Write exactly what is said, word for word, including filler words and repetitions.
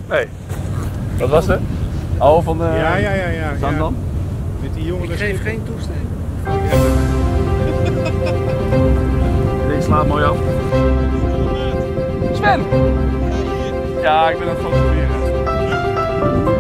Nee. Wat was het? Oh, van de... Ja, ja, ja, ja. Zandam? Ja. Met die jongen. Ik geef geen toestemming. Deze slaat mooi af. Sven! Ja, ik ben aan het fotograferen.